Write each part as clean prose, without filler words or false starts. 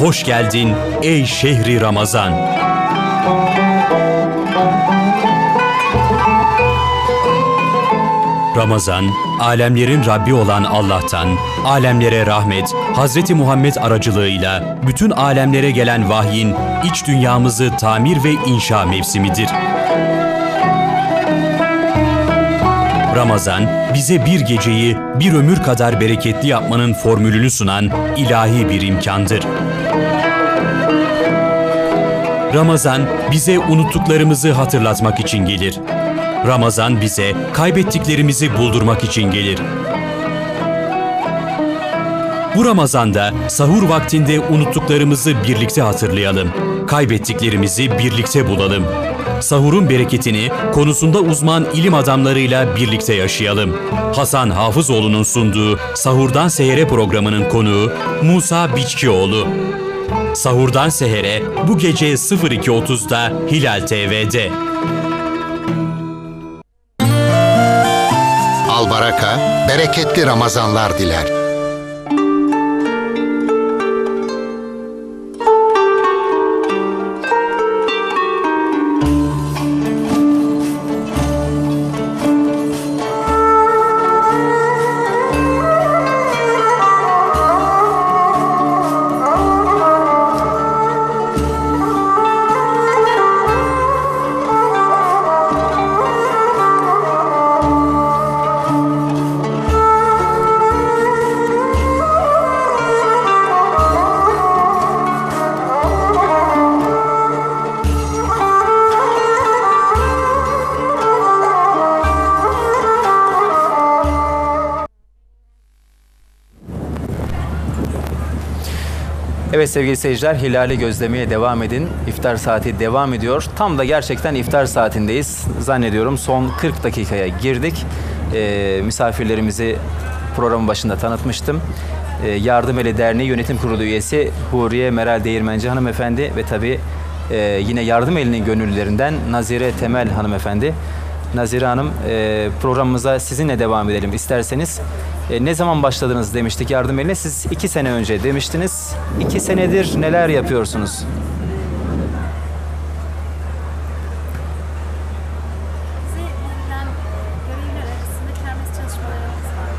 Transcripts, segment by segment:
hoş geldin ey şehri Ramazan. Ramazan, alemlerin Rabbi olan Allah'tan, alemlere rahmet, Hazreti Muhammed aracılığıyla bütün alemlere gelen vahyin iç dünyamızı tamir ve inşa mevsimidir. Ramazan, bize bir geceyi bir ömür kadar bereketli yapmanın formülünü sunan ilahi bir imkandır. Ramazan, bize unuttuklarımızı hatırlatmak için gelir. Ramazan bize kaybettiklerimizi buldurmak için gelir. Bu Ramazan'da sahur vaktinde unuttuklarımızı birlikte hatırlayalım. Kaybettiklerimizi birlikte bulalım. Sahurun bereketini konusunda uzman ilim adamlarıyla birlikte yaşayalım. Hasan Hafızoğlu'nun sunduğu Sahurdan Sehere programının konuğu Musa Biçkioğlu. Sahurdan Sehere bu gece 02.30'da Hilal TV'de. Albaraka, bereketli Ramazanlar diler. Evet sevgili seyirciler, hilali gözlemeye devam edin. İftar saati devam ediyor. Tam da gerçekten iftar saatindeyiz. Zannediyorum son 40 dakikaya girdik. Misafirlerimizi programın başında tanıtmıştım. Yardım Eli Derneği Yönetim Kurulu üyesi Huriye Meral Değirmenci hanımefendi ve tabii yine Yardım Eli'nin gönüllülerinden Nazire Temel hanımefendi. Nazire Hanım, programımıza sizinle devam edelim isterseniz. Ne zaman başladınız demiştik Yardım Eli'ne? Siz 2 sene önce demiştiniz. 2 senedir neler yapıyorsunuz? Bize verilen görevler arasında kermes çalışmalarımız var.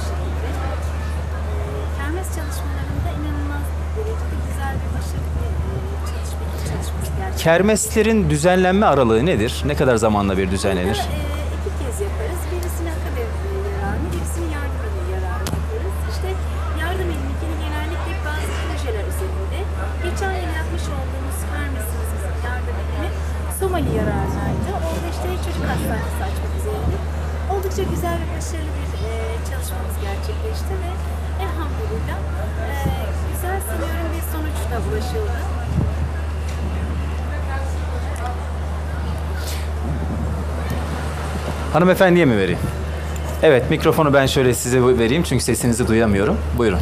Kermes çalışmalarında inanılmaz derecede güzel bir başarılı çalışmamız gerçekleşti. Kermeslerin düzenlenme aralığı nedir? Ne kadar zamanla bir düzenlenir? 2 kez yaparız. Birisini akademi yararını, birisini yardım eli yararını yapıyoruz. İşte yardım elindekini genellikle bazı projeler üzerinde. Geçen yıl yapmış olduğumuz kermesimiz bizim yardım elini Somali yararınaydı. Orada işte çocuk hastanesi açmak üzerine. Oldukça güzel ve başarılı bir çalışmamız gerçekleşti ve elhamdülillah güzel sanıyorum bir sonuçla ulaşıldı. Hanımefendiye mi vereyim? Evet, mikrofonu ben şöyle size vereyim çünkü sesinizi duyamıyorum. Buyurun.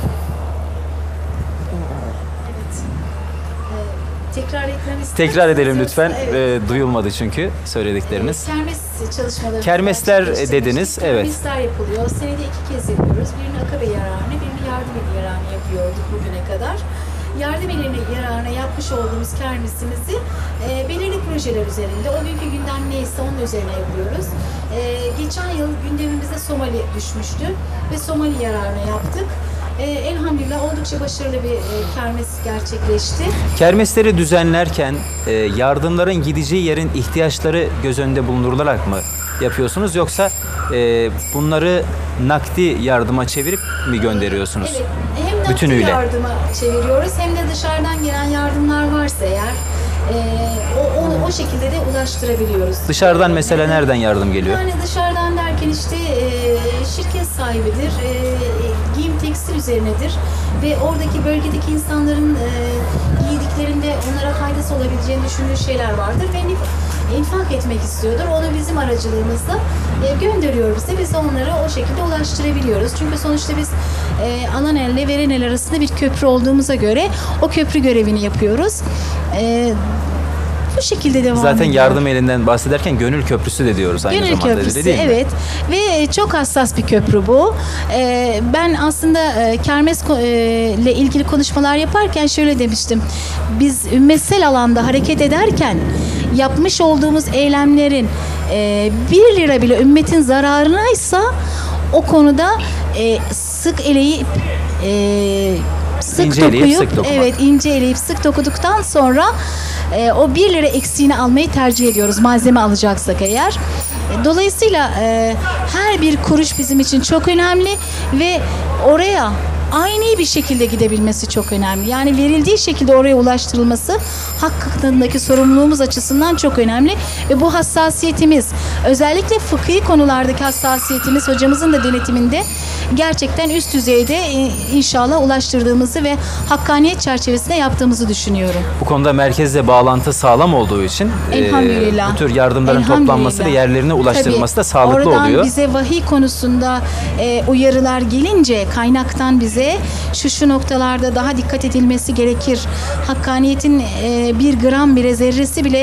Evet. Tekrar etmemiz Tekrar edelim lütfen. Evet. Duyulmadı çünkü söyledikleriniz. Kermes çalışmaları. Kermesler dediniz, evet. Kermesler yapılıyor. Senede 2 kez yapıyoruz. Birini akabe yararına, birini yardım eli yararına yapıyorduk bugüne kadar. Yardım elini yararına yapmış olduğumuz kermesimizi belirli projeler üzerinde, o günkü gündem neyse onun üzerine yapıyoruz. Geçen yıl gündemimizde Somali düşmüştü ve Somali yararına yaptık. Elhamdülillah oldukça başarılı bir kermes gerçekleşti. Kermesleri düzenlerken yardımların gideceği yerin ihtiyaçları göz önünde bulundurularak mı yapıyorsunuz yoksa bunları nakdi yardıma çevirip mi gönderiyorsunuz? Evet, hem nakdi bütünüyle yardıma çeviriyoruz hem de dışarıdan gelen yardımlar varsa eğer o şekilde de ulaştırabiliyoruz. Dışarıdan mesela nereden yardım geliyor? Yani dışarıdan derken işte şirket sahibidir, giyim tekstil üzerinedir ve oradaki bölgedeki insanların giydiklerinde onlara faydası olabileceğini düşündüğü şeyler vardır ve infak etmek istiyordur. Onu bizim aracılığımızla gönderiyor bize. Biz de onları o şekilde ulaştırabiliyoruz. Çünkü sonuçta biz alan elle veren el arasında bir köprü olduğumuza göre o köprü görevini yapıyoruz. Bu şekilde devam Zaten ediyor. yardım elinden bahsederken gönül köprüsü de diyoruz aynı Gönül zamanda. Köprüsü, değil mi? evet. Ve çok hassas bir köprü bu. Ben aslında kermes ile ilgili konuşmalar yaparken şöyle demiştim. Biz ümmetsel alanda hareket ederken yapmış olduğumuz eylemlerin 1 lira bile ümmetin zararınaysa o konuda sık eleyip sık İnce eleyip dokuyup, sık dokumak. evet, ince eleyip sık dokuduktan sonra o 1 lira eksiğini almayı tercih ediyoruz malzeme alacaksak eğer. Dolayısıyla her bir kuruş bizim için çok önemli ve oraya aynı bir şekilde gidebilmesi çok önemli. Yani verildiği şekilde oraya ulaştırılması hak hakkındaki sorumluluğumuz açısından çok önemli ve bu hassasiyetimiz, özellikle fıkhi konulardaki hassasiyetimiz hocamızın da denetiminde gerçekten üst düzeyde inşallah ulaştırdığımızı ve hakkaniyet çerçevesinde yaptığımızı düşünüyorum. Bu konuda merkezle bağlantı sağlam olduğu için Elhamdülillah. bu tür yardımların Elhamdülillah. toplanması ve yerlerine ulaştırılması Tabii, da sağlıklı oradan oluyor. bize vahiy konusunda uyarılar gelince kaynaktan bize şu noktalarda daha dikkat edilmesi gerekir. Hakkaniyetin 1 gram bile zerresi bile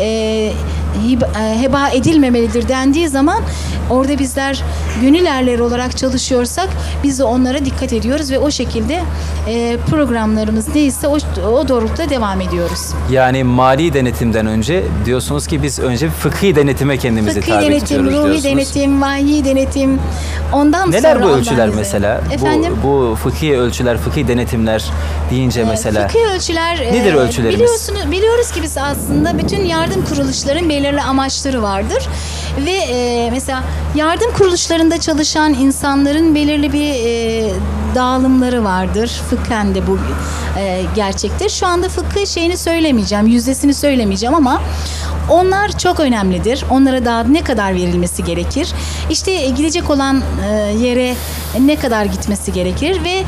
heba edilmemelidir dendiği zaman orada bizler gönül erleri olarak çalışıyorsak biz de onlara dikkat ediyoruz ve o şekilde programlarımız neyse o doğrultuda devam ediyoruz. Yani mali denetimden önce diyorsunuz ki biz önce fıkhi denetime kendimizi Fıkhi tabi denetim, tutuyoruz ruhi diyorsunuz. denetim, vahiy denetim, ondan Neler sonra bu ondan ölçüler bize. mesela? Efendim? Bu fıkhi ölçüler, fıkhi denetimler deyince mesela. Fıkhi ölçüler Nedir ölçülerimiz? Biliyoruz ki biz aslında bütün yardım kuruluşların belirli amaçları vardır ve mesela yardım kuruluşlarında çalışan insanların belirli bir dağılımları vardır. Fıkhen de bu gerçektir. Şu anda fıkhi şeyini söylemeyeceğim, yüzdesini söylemeyeceğim ama onlar çok önemlidir. Onlara daha ne kadar verilmesi gerekir? İşte gidecek olan yere ne kadar gitmesi gerekir ve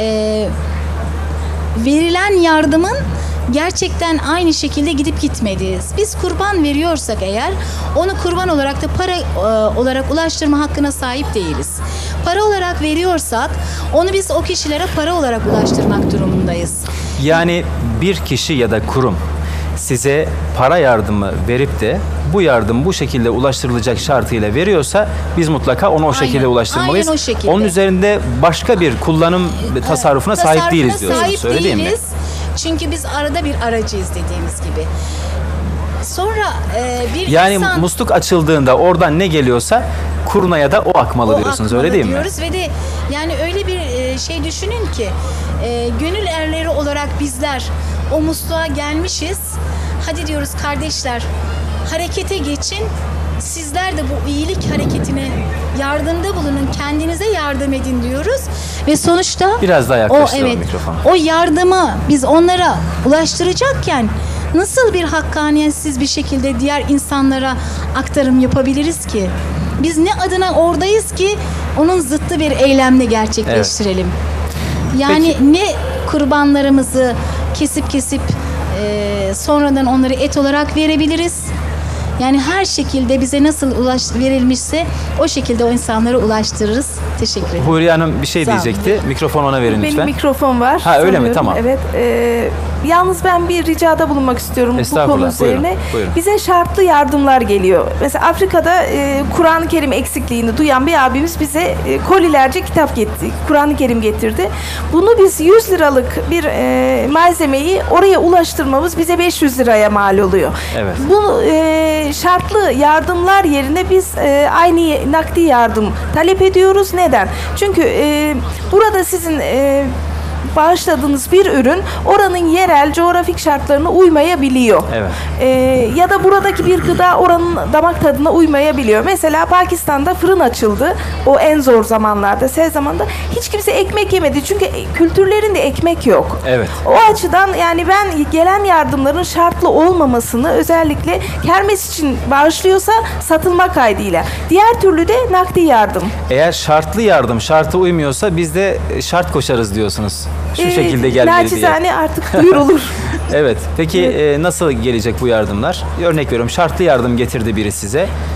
verilen yardımın gerçekten aynı şekilde gidip gitmediği. Biz kurban veriyorsak eğer onu kurban olarak da para olarak ulaştırma hakkına sahip değiliz. Para olarak veriyorsak onu biz o kişilere para olarak ulaştırmak durumundayız. Yani bir kişi ya da kurum size para yardımı verip de bu yardım bu şekilde ulaştırılacak şartıyla veriyorsa biz mutlaka onu o şekilde ulaştırmalıyız. Aynen o şekilde. Onun üzerinde başka bir kullanım tasarrufuna sahip değiliz diyorsunuz. Sahip Öyle değil mi? değiliz. Çünkü biz arada bir aracıyız dediğimiz gibi. Sonra bir Yani insan... musluk açıldığında oradan ne geliyorsa kurnaya da o akmalı diyorsunuz. Öyle değil mi? diyoruz ve de yani öyle bir şey düşünün ki gönül erleri olarak bizler o musluğa gelmişiz. Hadi diyoruz kardeşler harekete geçin. Sizler de bu iyilik hareketine yardımda bulunun. Kendinize yardım edin diyoruz. Ve sonuçta Biraz daha yaklaştıralım mikrofonu. o yardımı biz onlara ulaştıracakken nasıl bir hakkaniyetsiz bir şekilde diğer insanlara aktarım yapabiliriz ki? Biz ne adına oradayız ki onun zıttı bir eylemle gerçekleştirelim. Yani ne kurbanlarımızı kesip sonradan onları et olarak verebiliriz. Yani her şekilde bize nasıl verilmişse o şekilde o insanlara ulaştırırız. Teşekkür ederim. Huriye Hanım bir şey Sağ olun. diyecekti. Mikrofon ona verin Benim lütfen. mikrofon var. Ha, öyle mi? sanıyorum. Tamam. Evet. Yalnız ben bir ricada bulunmak istiyorum bu Estağfurullah, konu üzerine. buyurun, buyurun. Bize şartlı yardımlar geliyor. Mesela Afrika'da Kur'an-ı Kerim eksikliğini duyan bir abimiz bize kolilerce kitap getirdi. Kur'an-ı Kerim getirdi. Bunu biz 100 liralık bir malzemeyi oraya ulaştırmamız bize 500 liraya mal oluyor. Evet. Bu şartlı yardımlar yerine biz aynı nakdi yardım talep ediyoruz. Neden? Çünkü burada sizin bağışladığınız bir ürün oranın yerel coğrafik şartlarına uymayabiliyor. Evet. Ya da buradaki bir gıda oranın damak tadına uymayabiliyor. Mesela Pakistan'da fırın açıldı. O en zor zamanlarda, sel zamanında hiç kimse ekmek yemedi. Çünkü kültürlerinde ekmek yok. Evet. O açıdan yani ben gelen yardımların şartlı olmamasını özellikle kermes için bağışlıyorsa satılma kaydıyla. Diğer türlü de nakdi yardım. Eğer şartlı yardım şartı uymuyorsa biz de şart koşarız diyorsunuz. Şu şekilde gelmeli diye. Naçizane artık duyurulur. Evet. Peki nasıl gelecek bu yardımlar? Örnek veriyorum, şartlı yardım getirdi biri size.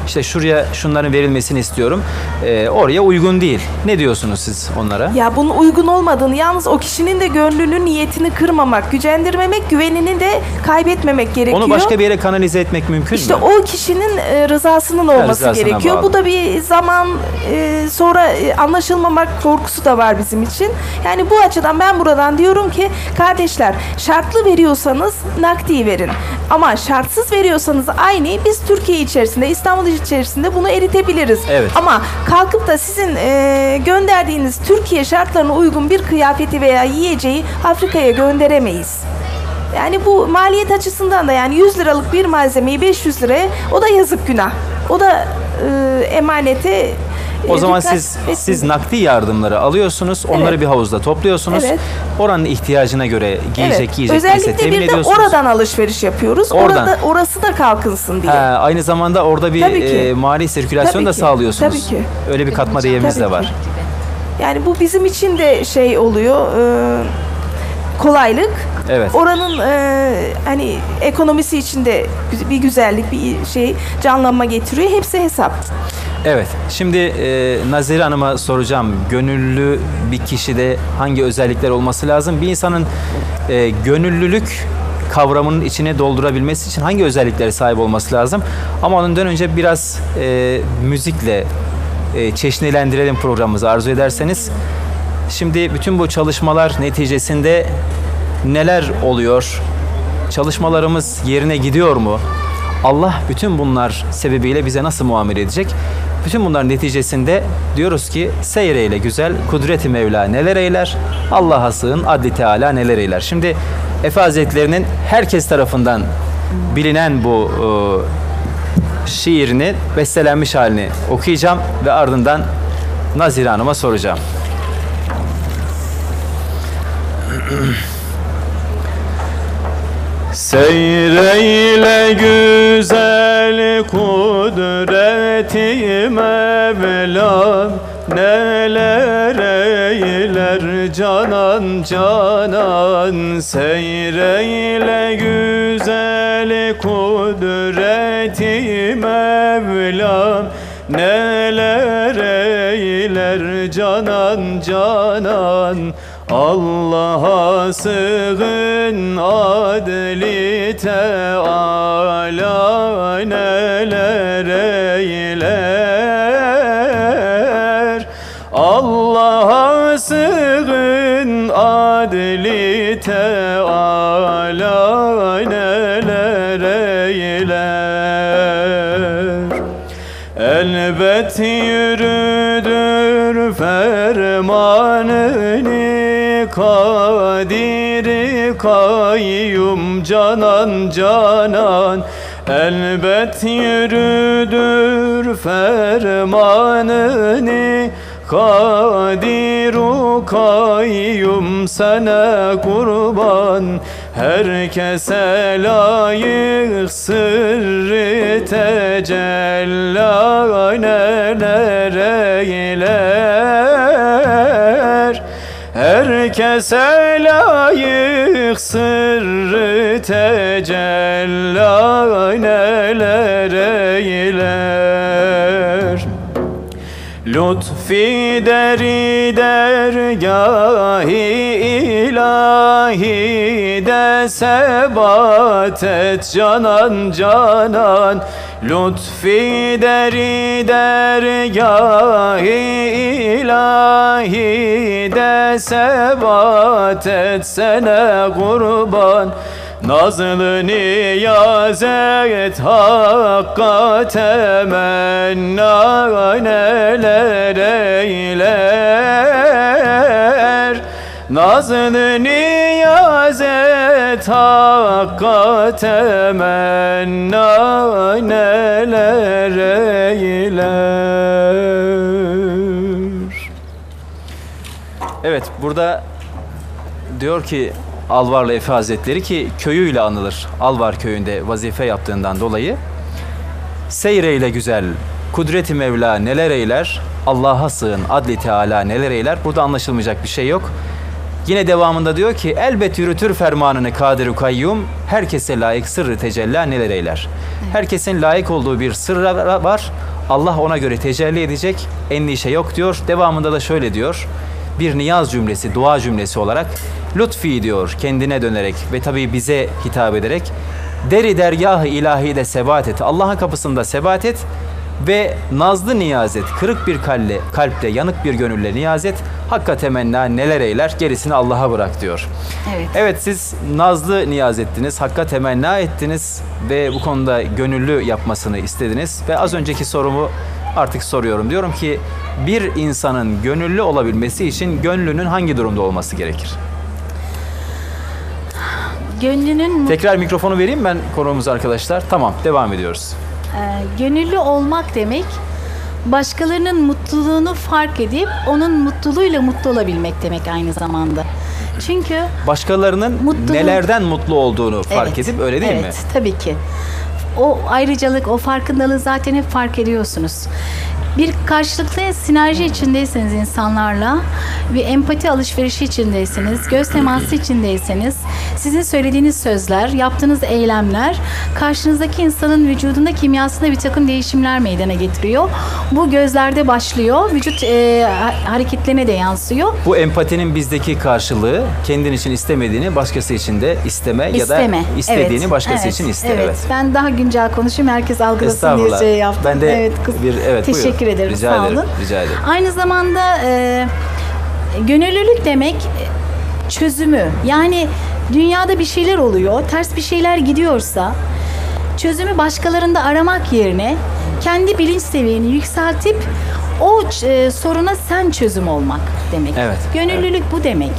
İşte şuraya şunların verilmesini istiyorum. Oraya uygun değil. Ne diyorsunuz siz onlara? Ya bunun uygun olmadığını, yalnız o kişinin de gönlünün niyetini kırmamak, gücendirmemek, güvenini de kaybetmemek gerekiyor. Onu başka bir yere kanalize etmek mümkün İşte mü? o kişinin rızasının olması rızasına gerekiyor. bağlı. Bu da bir zaman sonra anlaşılmamak korkusu da var bizim için. Yani bu açıdan ben buradan diyorum ki kardeşler, şartlı veriyorsanız nakdi verin. Ama şartsız veriyorsanız aynı biz Türkiye içerisinde, İstanbul içerisinde bunu eritebiliriz. Evet. Ama kalkıp da sizin gönderdiğiniz Türkiye şartlarına uygun bir kıyafeti veya yiyeceği Afrika'ya gönderemeyiz. Yani bu maliyet açısından da, yani 100 liralık bir malzemeyi 500 liraya, o da yazık, günah. O da emanete O zaman dikkat siz etmiyor. nakdi yardımları alıyorsunuz, onları Evet. bir havuzda topluyorsunuz. Evet. Oranın ihtiyacına göre giyecek Evet. neyse Özellikle temin bir de ediyorsunuz. oradan alışveriş yapıyoruz. Oradan. Orası da kalkınsın diye. Aynı zamanda orada bir Tabii ki. mali sirkülasyon Tabii da ki. sağlıyorsunuz. Tabii ki. Öyle bir katma değerimiz Tabii de ki. var. Yani bu bizim için de şey oluyor, kolaylık. Evet. Oranın hani ekonomisi için de bir güzellik, bir şey, canlanma getiriyor. Hepsi hesap. Evet. Şimdi Nazire Hanım'a soracağım. Gönüllü bir kişide hangi özellikler olması lazım? Bir insanın gönüllülük kavramının içine doldurabilmesi için hangi özelliklere sahip olması lazım? Ama ondan önce biraz müzikle çeşnilendirelim programımızı arzu ederseniz. Şimdi bütün bu çalışmalar neticesinde neler oluyor? Çalışmalarımız yerine gidiyor mu? Allah bütün bunlar sebebiyle bize nasıl muamele edecek? Bütün bunlar neticesinde diyoruz ki seyreyle güzel, kudret-i Mevla neler eyler, Allah'a sığın, adli Teala neler eyler. Şimdi Efe Hazretleri'nin herkes tarafından bilinen bu şiirini, bestelenmiş halini okuyacağım ve ardından Nazire Hanım'a soracağım. Seyreyle güzel kudreti Mevlam neler eyler canan canan. Seyreyle güzel kudreti Mevlam neler eyler canan canan. Allah'a sığın adli Teala neler eyler. Allah'a sığın adli Teala neler eyler. Elbet yürüdür fermanını Kadir kayyum canan canan. Elbet yürüdür fermanını Kadiru kayyum sana kurban. Herkese layık sırrı tecella neler eyler. Herkese layık sırrı tecella neler eyler. Lütfi deri dergâhi ilahi de sebat et canan canan. Lütfi deri dergâhi ilahi de sebat etsene kurban. Nazlı niyazet hakka temenna neler eyler. Nazlı niyazet hakka temenna neler eyler. Evet, burada diyor ki Alvarlı Efe Hazretleri, ki köyüyle anılır. Alvar köyünde vazife yaptığından dolayı. Seyreyle güzel, kudret-i Mevla neler eyler, Allah'a sığın, adli Teala neler eyler. Burada anlaşılmayacak bir şey yok. Yine devamında diyor ki elbet yürütür fermanını Kadir-i Kayyum, herkese layık sırrı tecella neler eyler. Herkesin layık olduğu bir sırrı var. Allah ona göre tecelli edecek. Endişe yok diyor. Devamında da şöyle diyor. Bir niyaz cümlesi, dua cümlesi olarak lütfi diyor kendine dönerek ve tabii bize hitap ederek deri dergâh-ı ilahide sebat et. Allah'ın kapısında sebat et ve nazlı niyaz et. Kırık bir kalple, yanık bir gönülle niyaz et. Hakka temenna neler eyler, gerisini Allah'a bırak diyor. Evet. Evet, siz nazlı niyaz ettiniz, hakka temenna ettiniz ve bu konuda gönüllü yapmasını istediniz. Ve az önceki sorumu artık soruyorum. Diyorum ki bir insanın gönüllü olabilmesi için gönlünün hangi durumda olması gerekir? Gönlünün Tekrar mikrofonu vereyim ben konuğumuza arkadaşlar. Tamam, devam ediyoruz. gönüllü olmak demek başkalarının mutluluğunu fark edip onun mutluluğuyla mutlu olabilmek demek aynı zamanda. Çünkü Başkalarının nelerden mutlu olduğunu fark edip öyle değil mi? Evet, tabii ki. O ayrıcalık, o farkındalığı zaten hep fark ediyorsunuz. Bir karşılıklı sinerji içindeyseniz insanlarla, bir empati alışverişi içindeyseniz, göz teması içindeyseniz, sizin söylediğiniz sözler, yaptığınız eylemler karşınızdaki insanın vücudunda, kimyasında bir takım değişimler meydana getiriyor. Bu gözlerde başlıyor, vücut hareketlerine de yansıyor. Bu empatinin bizdeki karşılığı kendin için istemediğini başkası için de isteme ya da istediğini başkası için iste. Evet. Ben daha güncel konuşayım, herkes algılasın diye Estağfurullah. şey yaptım. Ben de evet, teşekkür buyurun. ederim. Rica Sağ ederim. olun. Rica ederim. Aynı zamanda gönüllülük demek çözümü. Yani dünyada bir şeyler oluyor, ters bir şeyler gidiyorsa çözümü başkalarında aramak yerine kendi bilinç seviyeni yükseltip o soruna sen çözüm olmak demek. Evet. Gönüllülük bu demek.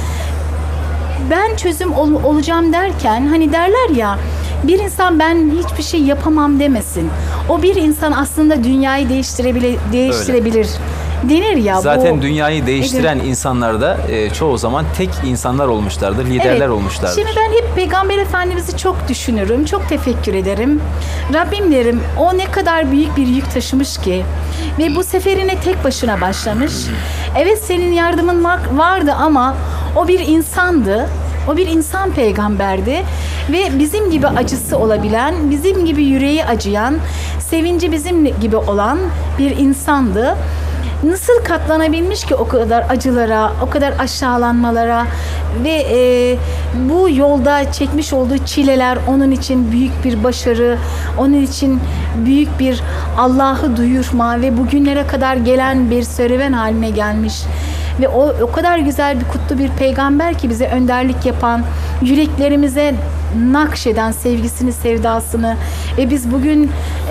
Ben çözüm olacağım derken hani derler ya, bir insan ben hiçbir şey yapamam demesin. O bir insan aslında dünyayı değiştirebilir denir ya. Zaten dünyayı değiştiren insanlar da çoğu zaman tek insanlar olmuşlardır, liderler olmuşlardır. Şimdi ben hep Peygamber Efendimiz'i çok düşünürüm, çok tefekkür ederim. Rabbim derim, o ne kadar büyük bir yük taşımış ki ve bu seferine tek başına başlamış. Evet, senin yardımın vardı ama o bir insandı. O bir insan peygamberdi ve bizim gibi acısı olabilen, bizim gibi yüreği acıyan, sevinci bizim gibi olan bir insandı. Nasıl katlanabilmiş ki o kadar acılara, o kadar aşağılanmalara ve bu yolda çekmiş olduğu çileler onun için büyük bir başarı, onun için büyük bir Allah'ı duyurma ve bugünlere kadar gelen bir serüven haline gelmiş. Ve o kadar güzel bir kutlu bir peygamber ki bize önderlik yapan, yüreklerimize nakşeden sevgisini, sevdasını ve biz bugün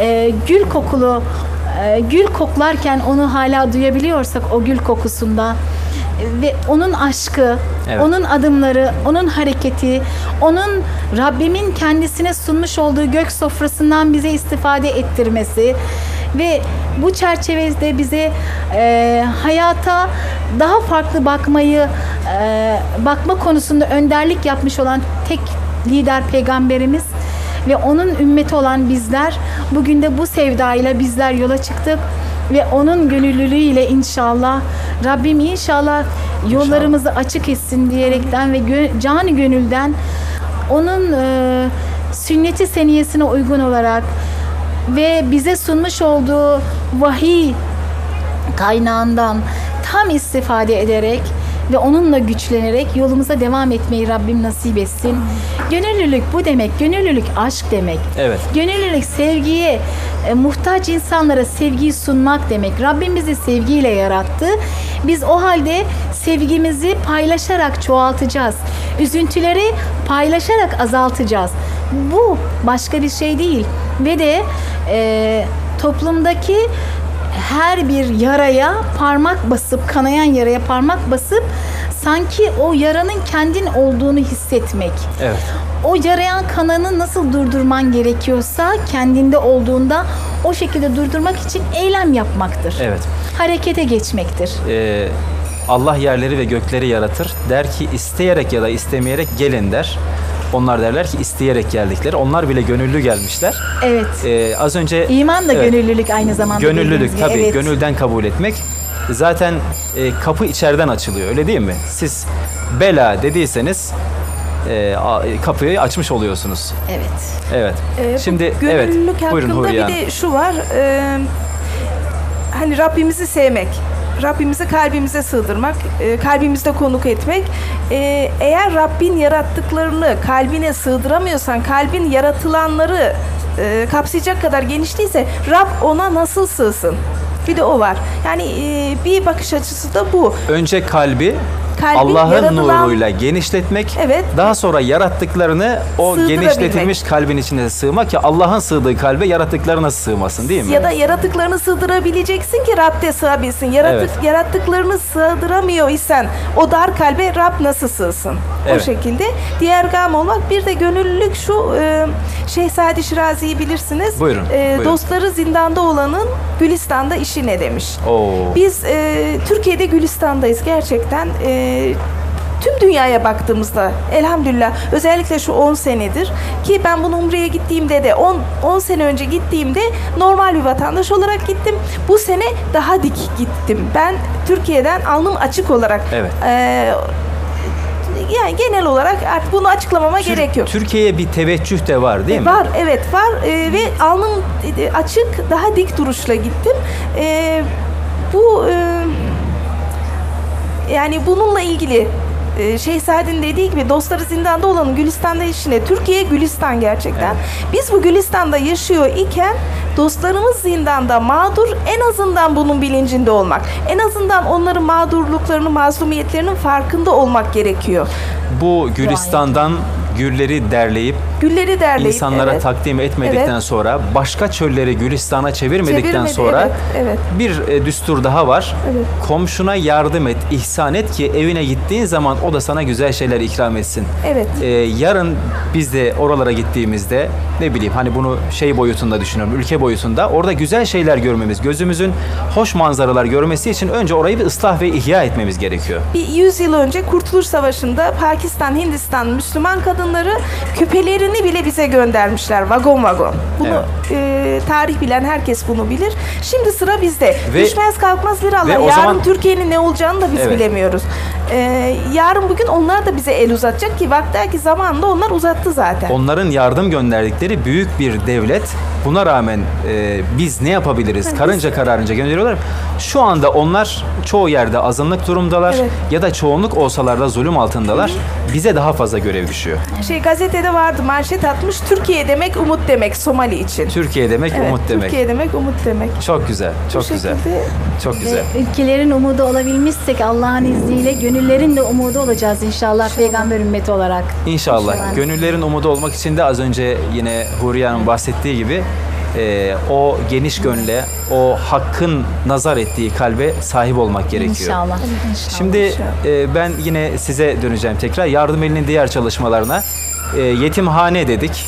gül koklarken onu hala duyabiliyorsak o gül kokusunda ve onun aşkı, onun adımları, onun hareketi, onun Rabbimin kendisine sunmuş olduğu gök sofrasından bize istifade ettirmesi ve bu çerçevede bize hayata daha farklı bakma konusunda önderlik yapmış olan tek lider peygamberimiz ve onun ümmeti olan bizler bugün de bu sevdayla bizler yola çıktık ve onun gönüllülüğüyle inşallah Rabbim inşallah yollarımızı açık etsin diyerekten ve canı gönülden onun sünneti seniyesine uygun olarak ve bize sunmuş olduğu vahiy kaynağından tam istifade ederek ve onunla güçlenerek yolumuza devam etmeyi Rabbim nasip etsin. Gönüllülük bu demek. Gönüllülük aşk demek. Evet. Gönüllülük sevgiye, muhtaç insanlara sevgiyi sunmak demek. Rabbim bizi sevgiyle yarattı. Biz o halde sevgimizi paylaşarak çoğaltacağız. Üzüntüleri paylaşarak azaltacağız. Bu başka bir şey değil. Ve de toplumdaki her bir yaraya parmak basıp, kanayan yaraya parmak basıp sanki o yaranın kendin olduğunu hissetmek. Evet. O yarayan kanını nasıl durdurman gerekiyorsa kendinde olduğunda o şekilde durdurmak için eylem yapmaktır. Evet. Harekete geçmektir. Allah yerleri ve gökleri yaratır. Der ki isteyerek ya da istemeyerek gelin der. Onlar derler ki isteyerek geldikleri. Onlar bile gönüllü gelmişler. Evet. Az önce İman da gönüllülük aynı zamanda. gönüllülük tabii. Evet. Gönülden kabul etmek. zaten kapı içeriden açılıyor, öyle değil mi? Siz bela dediyseniz kapıyı açmış oluyorsunuz. Evet. Evet. Şimdi Bu evet. gönüllülük Buyurun hakkında Huriye bir Hanım. de şu var. Hani Rabbimizi sevmek. Rabbimizi kalbimize sığdırmak, kalbimizde konuk etmek. Eğer Rabbin yarattıklarını kalbine sığdıramıyorsan, kalbin yaratılanları kapsayacak kadar geniş değilse Rab ona nasıl sığsın? Bir de o var. Yani bir bakış açısı da bu. Önce kalbi Kalbin Allah'ın yaratılan- nuruyla genişletmek, Evet. daha sonra yarattıklarını o Sığdırabilmek. genişletilmiş kalbin içine sığmak ki Allah'ın sığdığı kalbe yarattıklarına sığmasın, değil mi? Ya da yaratıklarını sığdırabileceksin ki Rab de sığabilsin. Yarattıklarını sığdıramıyor isen o dar kalbe Rab nasıl sığsın? Evet. O şekilde. Diğer gam olmak. Bir de gönüllülük şu. Şeyh Sadi Şirazi'yi bilirsiniz. Buyurun, buyurun. Dostları zindanda olanın Gülistan'da işi ne demiş. Oo. Biz Türkiye'de Gülistan'dayız gerçekten. Tüm dünyaya baktığımızda elhamdülillah özellikle şu 10 senedir ki ben bunu Umre'ye gittiğimde de 10 sene önce gittiğimde normal bir vatandaş olarak gittim. Bu sene daha dik gittim. Ben Türkiye'den alnım açık olarak Evet. yani genel olarak artık bunu açıklamama gerek yok. Türkiye'ye bir teveccüh de var, değil mi? Var, evet var. Ve alnım açık, daha dik duruşla gittim. Bu yani bununla ilgili Şeyh Saad'in dediği gibi dostları zindanda olanın Gülistan'da işine, Türkiye Gülistan gerçekten. Biz bu Gülistan'da yaşıyor iken dostlarımız zindanda mağdur, en azından bunun bilincinde olmak. En azından onların mağdurluklarını, mazlumiyetlerinin farkında olmak gerekiyor. Bu Gülistan'dan gülleri derleyip Gülleri derleyip insanlara evet. takdim etmedikten Evet. sonra, başka çölleri Gülistan'a çevirmedikten Çevirmedi, sonra evet. bir düstur daha var. Evet. Komşuna yardım et, ihsan et ki evine gittiğin zaman o da sana güzel şeyler ikram etsin. Evet. Yarın biz de oralara gittiğimizde ne bileyim hani bunu şey boyutunda düşünüyorum, ülke boyutunda orada güzel şeyler görmemiz, gözümüzün hoş manzaralar görmesi için önce orayı bir ıslah ve ihya etmemiz gerekiyor. Bir 100 yıl önce Kurtuluş Savaşı'nda Pakistan, Hindistan Müslüman kadınları küpelerini bile bize göndermişler vagon vagon. Bunu tarih bilen herkes bunu bilir. Şimdi sıra bizde. Düşmez kalkmaz bir Allah. ve o Yarın zaman- Türkiye'nin ne olacağını da biz Evet. bilemiyoruz. Yarın bugün onlar da bize el uzatacak ki belki zamanında onlar uzattı zaten. Onların yardım gönderdikleri büyük bir devlet. Buna rağmen biz ne yapabiliriz? Karınca kararınca gönderiyorlar. Şu anda onlar çoğu yerde azınlık durumdalar Evet. ya da çoğunluk olsalar da zulüm altındalar. Bize daha fazla görev düşüyor. Gazetede vardı, manşet atmış. Türkiye demek umut demek Somali için. Türkiye demek Evet, umut demek. Türkiye demek umut demek. Çok güzel, çok Bu güzel. şekilde- Çok güzel. Ve ülkelerin umudu olabilmişsek Allah'ın izniyle gönüllerin de umudu olacağız inşallah peygamber ümmeti olarak. İnşallah. İnşallah. Gönüllerin umudu olmak için de az önce yine Huriye Hanım bahsettiği gibi o geniş gönle, o hakkın nazar ettiği kalbe sahip olmak gerekiyor. İnşallah. İnşallah. Şimdi ben yine size döneceğim tekrar. Yardım Eli'nin diğer çalışmalarına. Yetimhane dedik.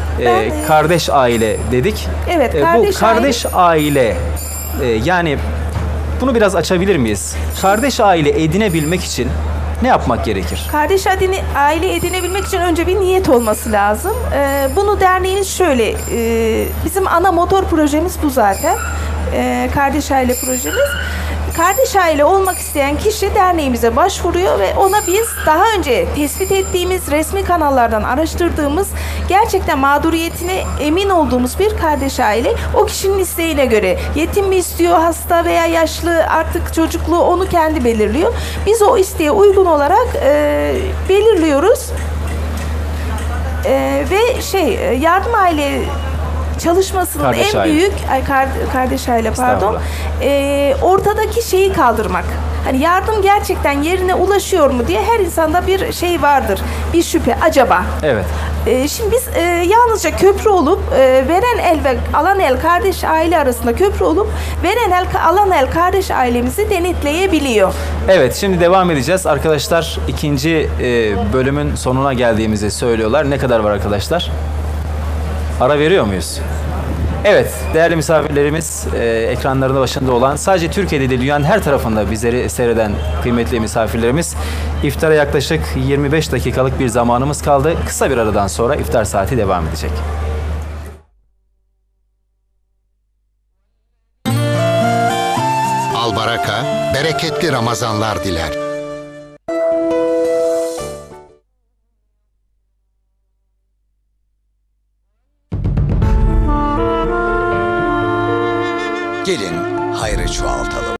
Kardeş aile dedik. Evet, Bu kardeş aile yani bunu biraz açabilir miyiz? Kardeş aile edinebilmek için ne yapmak gerekir? Kardeş aile edinebilmek için önce bir niyet olması lazım. Bunu derneğimiz şöyle, bizim ana motor projemiz bu zaten. Kardeş aile projemiz. Kardeş aile olmak isteyen kişi derneğimize başvuruyor ve ona biz daha önce tespit ettiğimiz, resmi kanallardan araştırdığımız, gerçekten mağduriyetine emin olduğumuz bir kardeş aile, o kişinin isteğine göre yetim mi istiyor, hasta veya yaşlı, artık çocuklu, onu kendi belirliyor. Biz o isteğe uygun olarak belirliyoruz. Ve yardım aile çalışmasının Kardeş en aile. büyük kardeş aile pardon, ortadaki şeyi kaldırmak. Hani yardım gerçekten yerine ulaşıyor mu diye her insanda bir şey vardır. Bir şüphe. Acaba? Evet. Şimdi biz yalnızca köprü olup veren el ve alan el kardeş aile arasında köprü olup veren el alan el kardeş ailemizi denetleyebiliyor. Evet, şimdi devam edeceğiz. Arkadaşlar ikinci bölümün sonuna geldiğimizi söylüyorlar. Ne kadar var arkadaşlar? Ara veriyor muyuz? Evet, değerli misafirlerimiz, ekranlarının başında olan, sadece Türkiye'de değil dünyanın her tarafında bizleri seyreden kıymetli misafirlerimiz, iftara yaklaşık 25 dakikalık bir zamanımız kaldı. Kısa bir aradan sonra iftar saati devam edecek. Albaraka, bereketli Ramazanlar diler. Gelin hayrı çoğaltalım.